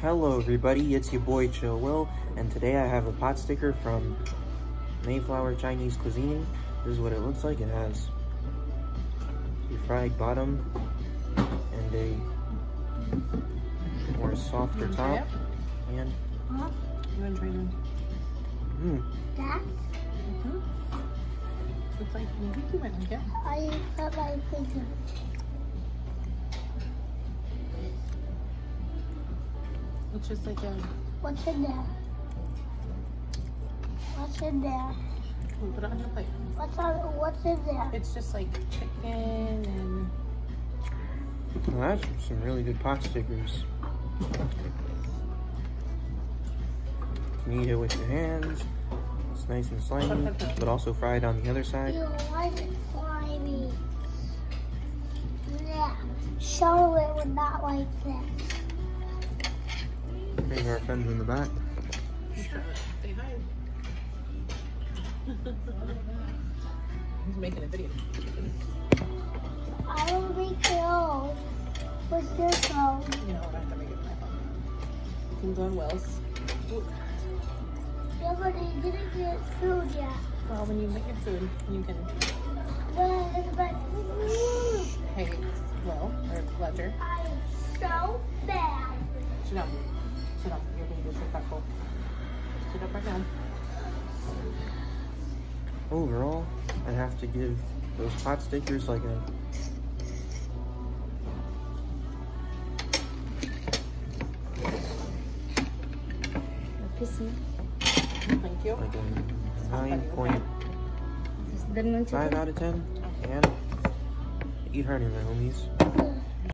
Hello everybody, it's your boy Chill Will, and today I have a pot sticker from Mayflower Chinese Cuisine. This is what it looks like. It has a fried bottom and a more softer top. And you want to try them? That? Looks like maybe you might like it. I put my finger. It's just like a... What's in there? What's in there? We'll put it on your plate. What's in there? It's just like chicken and... well, that's some really good pot stickers. You can eat it with your hands. It's nice and slimy, but also fried on the other side. You like it slimy. Yeah. Charlotte would not like this. Here's our friends in the back. Say hi. He's making a video. I don't make those. What's your phone? You know, I have to make it with my phone. You can go in Wells. Yeah, but you didn't get food yet. Well, when you make your food, you can... Hey, Will, or Ledger. I'm so bad. Sit down. Sit down. You're being disrespectful. Sit up right now. Overall, I have to give those pot stickers like a Thank you. like a 9.5 out of 10, and eat harder, my homies.